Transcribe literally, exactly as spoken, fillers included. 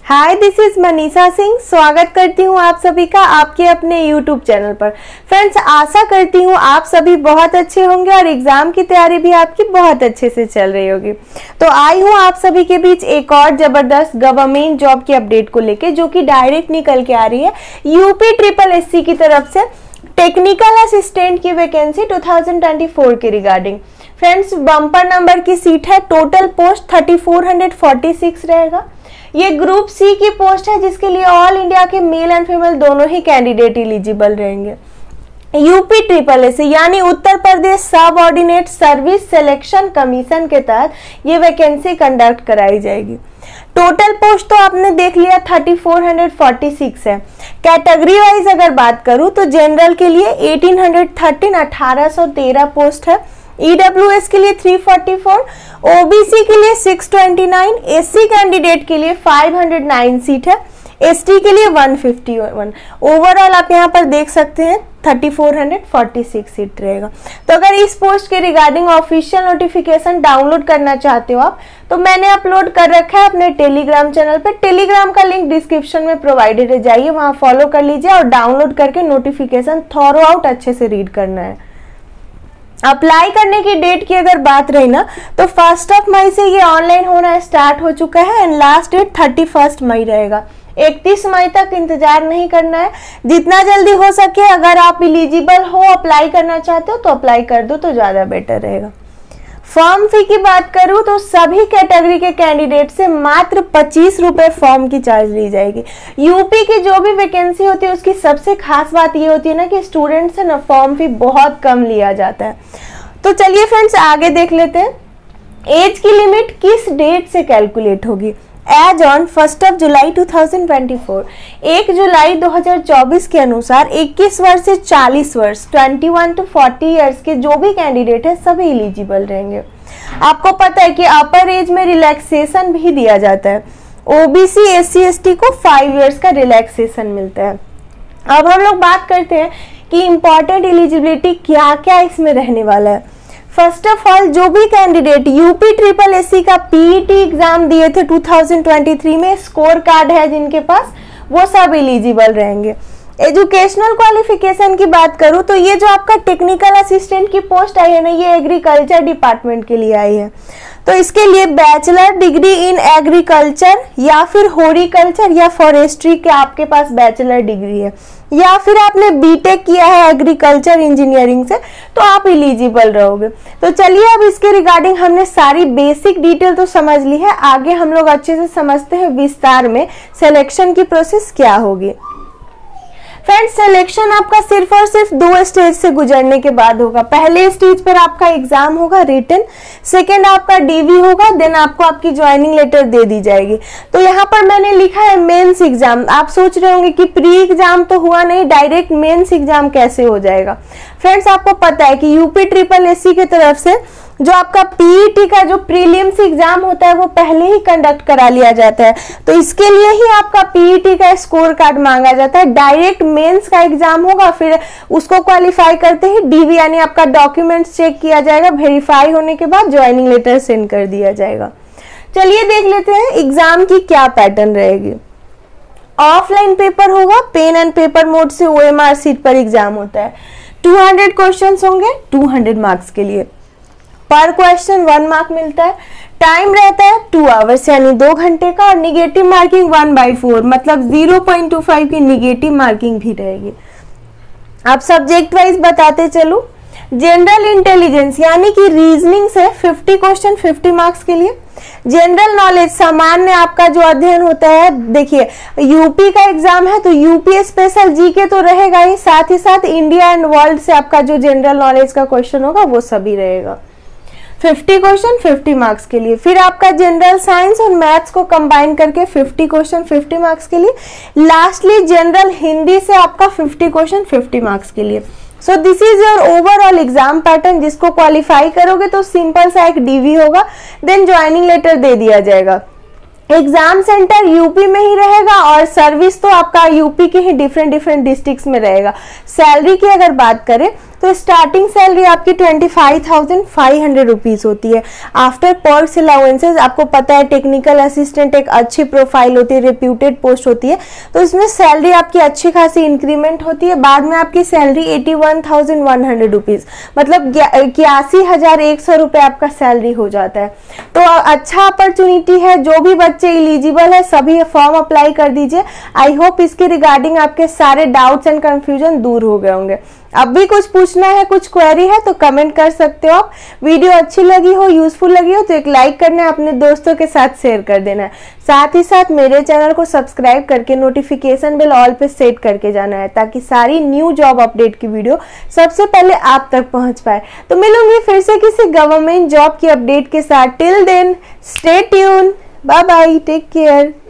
Hi, this is Manisha Singh. स्वागत करती हूँ आप सभी का आपके अपने यूट्यूब चैनल पर। फ्रेंड्स, आशा करती हूँ आप सभी बहुत अच्छे होंगे और एग्जाम की तैयारी भी आपकी बहुत अच्छे से चल रही होगी। तो आई हूँ आप सभी के बीच एक और जबरदस्त गवर्नमेंट जॉब की अपडेट को लेके, जो कि डायरेक्ट निकल के आ रही है यूपी ट्रिपल एस सी की तरफ से टेक्निकल असिस्टेंट की वैकेंसी दो हज़ार चौबीस के रिगार्डिंग। फ्रेंड्स, बम्पर नंबर की सीट है, टोटल पोस्ट चौंतीस सौ छियालीस रहेगा। ये ग्रुप सी की पोस्ट है, जिसके लिए ऑल इंडिया के मेल एंड फीमेल दोनों ही कैंडिडेट एलिजिबल रहेंगे। यूपी ट्रिपल एस यानी उत्तर प्रदेश सब ऑर्डिनेट सर्विस सिलेक्शन कमीशन के तहत ये वैकेंसी कंडक्ट कराई जाएगी। टोटल पोस्ट तो आपने देख लिया चौंतीस सौ छियालीस है। कैटेगरी वाइज अगर बात करूं तो जनरल के लिए अठारह सौ तेरह अठारह सौ तेरह पोस्ट है, ईडब्ल्यूएस के लिए तीन सौ चौवालीस, ओबीसी के लिए छह सौ उनतीस, एससी कैंडिडेट के लिए पाँच सौ नौ सीट है, एसटी के लिए एक सौ इक्यावन। ओवरऑल आप यहाँ पर देख सकते हैं चौंतीस सौ छियालीस सीट रहेगा। तो अगर इस पोस्ट के रिगार्डिंग ऑफिशियल नोटिफिकेशन डाउनलोड करना चाहते हो आप, तो मैंने अपलोड कर रखा है अपने टेलीग्राम चैनल पे। टेलीग्राम का लिंक डिस्क्रिप्शन में प्रोवाइडेड है, जाइए वहां फॉलो कर लीजिए और डाउनलोड करके नोटिफिकेशन थॉरो आउट अच्छे से रीड करना है। अप्लाई करने की डेट की अगर बात रही ना, तो फर्स्ट ऑफ मई से ये ऑनलाइन होना स्टार्ट हो चुका है and last date thirty first May रहेगा। इकतीस मई तक इंतजार नहीं करना है, जितना जल्दी हो सके अगर आप एलिजिबल हो, अप्लाई करना चाहते हो तो अप्लाई कर दो तो ज्यादा बेटर रहेगा। फॉर्म फी की बात करूं तो सभी कैटेगरी के कैंडिडेट से मात्र पच्चीस रुपए फॉर्म की चार्ज ली जाएगी। यूपी की जो भी वैकेंसी होती है उसकी सबसे खास बात ये होती है ना कि स्टूडेंट से ना फॉर्म फी बहुत कम लिया जाता है। तो चलिए फ्रेंड्स, आगे देख लेते हैं एज की लिमिट किस डेट से कैलकुलेट होगी। Age on first of July दो हज़ार चौबीस, एक जुलाई दो हज़ार चौबीस के अनुसार इक्कीस वर्ष से चालीस वर्ष इक्कीस टू चालीस इयर्स के जो भी कैंडिडेट है सभी एलिजिबल रहेंगे। आपको पता है कि अपर एज में रिलैक्सेशन भी दिया जाता है। ओबीसी एससी एसटी को फाइव इयर्स का रिलैक्सेशन मिलता है। अब हम लोग बात करते हैं कि इंपॉर्टेंट एलिजिबिलिटी क्या क्या इसमें रहने वाला है। फर्स्ट ऑफ ऑल, जो भी कैंडिडेट यूपी ट्रिपल एससी का पीईटी एग्जाम दिए थे दो हज़ार तेईस में, स्कोर कार्ड है जिनके पास, वो सब एलिजिबल रहेंगे। एजुकेशनल क्वालिफिकेशन की बात करूं तो ये जो आपका टेक्निकल असिस्टेंट की पोस्ट आई है ना, ये एग्रीकल्चर डिपार्टमेंट के लिए आई है। तो इसके लिए बैचलर डिग्री इन एग्रीकल्चर या फिर हॉर्टिकल्चर या फॉरेस्ट्री के आपके पास बैचलर डिग्री है, या फिर आपने बीटेक किया है एग्रीकल्चर इंजीनियरिंग से, तो आप एलिजिबल रहोगे। तो चलिए, अब इसके रिगार्डिंग हमने सारी बेसिक डिटेल तो समझ ली है, आगे हम लोग अच्छे से समझते हैं विस्तार में सिलेक्शन की प्रोसेस क्या होगी। फ्रेंड्स, सिलेक्शन आपका सिर्फ और सिर्फ दो स्टेज से गुजरने के बाद होगा। पहले स्टेज पर आपका एग्जाम होगा रिटन, सेकेंड आपका डीवी होगा, देन आपको आपकी ज्वाइनिंग लेटर दे दी जाएगी। तो यहाँ पर मैंने लिखा है मेंस एग्जाम। आप सोच रहे होंगे कि प्री एग्जाम तो हुआ नहीं, डायरेक्ट मेंस एग्जाम कैसे हो जाएगा। फ्रेंड्स, आपको पता है कि यूपी ट्रिपल एससी की तरफ से जो आपका पीईटी का जो प्रीलिम्स एग्जाम होता है वो पहले ही कंडक्ट करा लिया जाता है। तो इसके लिए ही आपका पीईटी का स्कोर कार्ड मांगा जाता है। डायरेक्ट मेंस का एग्जाम होगा, फिर उसको क्वालिफाई करते ही डीवी यानी आपका डॉक्यूमेंट्स चेक किया जाएगा, वेरीफाई होने के बाद ज्वाइनिंग लेटर सेंड कर दिया जाएगा। चलिए देख लेते हैं एग्जाम की क्या पैटर्न रहेगी। ऑफलाइन पेपर होगा, पेन एंड पेपर मोड से ओएमआर सीट पर एग्जाम होता है। दो सौ क्वेश्चंस होंगे दो सौ मार्क्स के लिए, पर क्वेश्चन वन मार्क मिलता है। टाइम रहता है टू आवर्स यानी दो घंटे का, और negative marking one by four मतलब जीरो पॉइंट टू फाइव की निगेटिव मार्किंग भी रहेगी। अब सब्जेक्ट वाइज बताते चलूं, जनरल इंटेलिजेंस यानी कि रीजनिंग से पचास क्वेश्चन पचास मार्क्स के लिए। जनरल नॉलेज सामान्य आपका जो अध्ययन होता है, देखिए यूपी का एग्जाम है तो यूपी स्पेशल जीके तो रहेगा ही, साथ ही साथ इंडिया एंड वर्ल्ड से आपका जो जनरल नॉलेज का क्वेश्चन होगा वो सभी रहेगा। पचास क्वेश्चन पचास मार्क्स के लिए। फिर आपका जनरल साइंस और मैथ्स को कंबाइन करके पचास क्वेश्चन पचास मार्क्स के लिए। लास्टली जनरल हिंदी से आपका पचास क्वेश्चन पचास मार्क्स के लिए। So this is your overall exam pattern. जिसको क्वालिफाई करोगे तो सिंपल सा एक डीवी होगा, देन ज्वाइनिंग लेटर दे दिया जाएगा। एग्जाम सेंटर यूपी में ही रहेगा और सर्विस तो आपका यूपी के ही डिफरेंट डिफरेंट डिस्ट्रिक्ट्स में रहेगा। सैलरी की अगर बात करें तो तो स्टार्टिंग सैलरी आपकी twenty five thousand five hundred rupees होती है। आफ्टर पर्क्स अलाउंसेस, आपको पता है टेक्निकल असिस्टेंट एक अच्छी प्रोफाइल होती है, रेप्यूटेड पोस्ट होती है, तो इसमें सैलरी आपकी अच्छी खासी इंक्रीमेंट होती है। बाद में आपकी salary eighty one thousand one hundred rupees, मतलब इक्यासी हजार एक सौ रुपए आपका सैलरी हो जाता है। तो अच्छा अपॉर्चुनिटी है, जो भी बच्चे एलिजिबल है सभी फॉर्म अप्लाई कर दीजिए। आई होप इसके रिगार्डिंग आपके सारे डाउट्स एंड कंफ्यूजन दूर हो गए होंगे। अब भी कुछ पूछना है, कुछ क्वेरी है तो कमेंट कर सकते हो आप। वीडियो अच्छी लगी हो, यूजफुल लगी हो तो एक लाइक करना है, अपने दोस्तों के साथ शेयर कर देना है। साथ ही साथ मेरे चैनल को सब्सक्राइब करके नोटिफिकेशन बेल ऑल पे सेट करके जाना है, ताकि सारी न्यू जॉब अपडेट की वीडियो सबसे पहले आप तक पहुंच पाए। तो मिलूंगी फिर से किसी गवर्नमेंट जॉब की अपडेट के साथ। Till then stay tune, bye bye, take care.